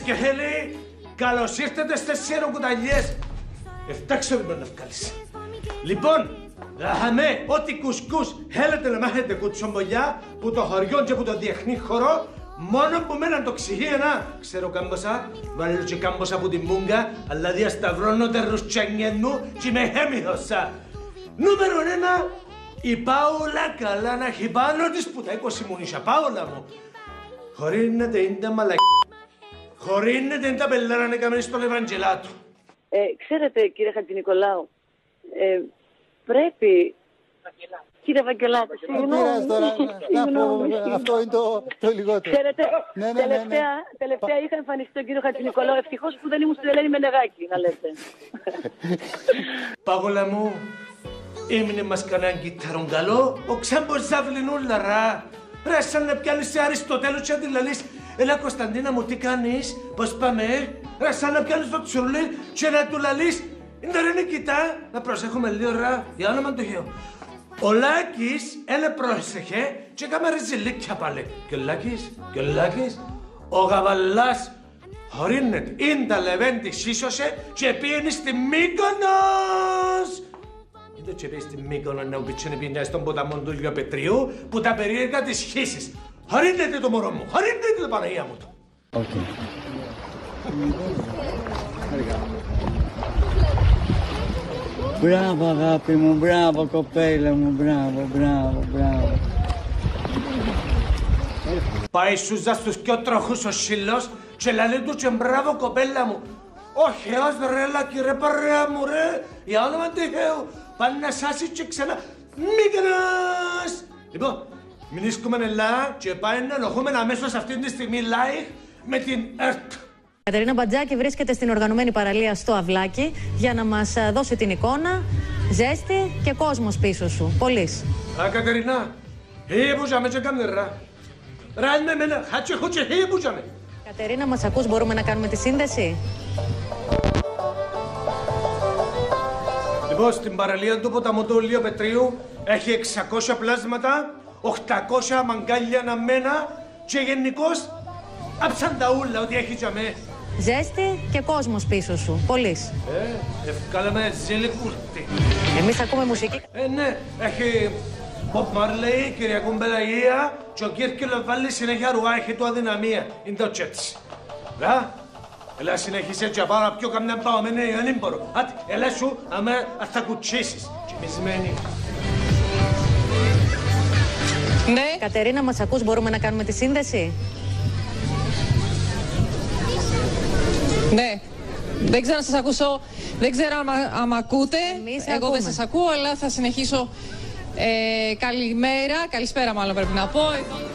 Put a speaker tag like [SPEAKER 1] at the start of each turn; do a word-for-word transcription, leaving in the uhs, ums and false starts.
[SPEAKER 1] και χέλη, καλώς ήρθατε στις σιροκουταλιές. Εφτάξε με να βγάλεις. Λοιπόν, δαχαμέ, ό,τι κουσκούς θέλετε να μάθετε κουτσομπολιά που το χωριό και που το διεθνή χώρο, μόνο που μέναν το ξυχίαινα, ξέρω κάμποσα, βάλω και κάμποσα από τη μούγκα, αλλά διασταυρώνω τα ρουτσένιες μου και είμαι χέμιδωσα. Νούμερο ένα, η Πάολα καλά να έχει πάνω της που τα είκοσι μου νησιά, Πάολα μου. Χωρίνεται είναι τα μαλακ... Χωρίνεται είναι τα πελάρα να έκαμε στον Ευαγγελάτο.
[SPEAKER 2] Ε, ξέρετε, κύριε Χατζηνικολάου, ε, πρέπει... Κύριε Βαγγελάτο, συγγνώμη.
[SPEAKER 3] τώρα, να πω, αυτό είναι το, το λιγότερο.
[SPEAKER 2] Ξέρετε,
[SPEAKER 3] ναι, ναι,
[SPEAKER 2] τελευταία,
[SPEAKER 3] ναι, ναι.
[SPEAKER 2] τελευταία είχα εμφανιστεί τον κύριο Χατζηνικολάου, ευτυχώς που δεν ήμουν στην Ελένη Μενεγάκη, να λέτε.
[SPEAKER 1] Πάγολα μου, έμεινε μας κανέναν κυτάρον καλό, ο ξάμπος ζαβλινούλα ρα. Ρε, σαν να πιάνεις σε Αριστοτέλους και να τη λαλείς, έλα Κωνσταντίνα μου, τι κάνεις, πώς πάμε, ρε, σαν να πιάνεις το τσουρλί και να του λαλείς, είναι ρε Νικητά, να προσέχουμε λίγο ρα, για όνομα του Θεού. Ο Λάκης, έλε πρόσεχε και έκαμε ριζιλίκια πάλι. Και ο Λάκης, και ο Λάκης, ο Γαβαλάς, χωρίνεται, είναι τα λεβέντη σύσωσε και πήγαινε στη Μύκονος. Είναι και πήγαινε στη Μύκονο να ουκητσίνε πήγαινε στον ποταμό του Λιοπετρίου που τα περίεργα της χύσης. Χωρίνεται το μωρό μου, χωρίνεται το Παναγία μου το.
[SPEAKER 3] Okay. Μπράβο αγάπη μου, μπράβο κοπέλα μου, μπράβο, μπράβο, μπράβο.
[SPEAKER 1] Πάει σούζα στους πιο τροχούς ο σύλλος και λαλεί του και μπράβο κοπέλα μου. Ο Θεός ρε Λάκη ρε παρέα μου ρε, για όνομα του Θεού, πάνε να σάσει και ξανά Μύκονος. Λοιπόν, μηνίσκουμε ελά και πάει να ενοχούμε αμέσως αυτή τη στιγμή live με την ΕΡΤ.
[SPEAKER 4] Κατερίνα Μπατζάκη βρίσκεται στην οργανωμένη παραλία στο Αυλάκι για να μας δώσει την εικόνα, ζέστη και κόσμος πίσω σου. Πολύς.
[SPEAKER 1] Α, Κατερίνα, χει μπουζαμε και κάμερα. Ραν με μένα, χάτσε χούτσε, χει μπουζαμε.
[SPEAKER 4] Κατερίνα, μας ακούς, μπορούμε να κάνουμε τη σύνδεση.
[SPEAKER 1] Λοιπόν, στην παραλία του ποταμού του Λιοπετρίου έχει εξακόσια πλάσματα, οκτακόσια μαγκάλια αναμένα και γενικώς άψαν τα ούλα ότι έχει για με.
[SPEAKER 4] Ζέστη και κόσμος πίσω σου. Πολύς.
[SPEAKER 1] Ε, ευκάλαμε ζέλη κούρτη.
[SPEAKER 4] Εμείς ακούμε μουσική.
[SPEAKER 1] Ε, ναι, έχει Bob Marley, Κυριακού Μπελαγία και ο Κίρκελο βάλει συνέχεια ρουά, έχει του αδυναμία. Είναι το τσέτς. Λα, έλα συνέχισε και πάρα πιο καμιά παωμένη, δεν μπορώ. Άτι, έλα σου, άμα θα κουτσίσεις. Τσιμισμένη.
[SPEAKER 4] Ναι. Κατερίνα, μας ακούς, μπορούμε να κάνουμε τη σύνδεση.
[SPEAKER 5] Ναι. Δεν ξέρω να σας ακούσω, δεν ξέρω αν μ' ακούτε.
[SPEAKER 4] Εμείς
[SPEAKER 5] Εγώ
[SPEAKER 4] ακούμε.
[SPEAKER 5] δεν σας ακούω, αλλά θα συνεχίσω. Ε, καλημέρα, καλησπέρα μάλλον πρέπει να πω.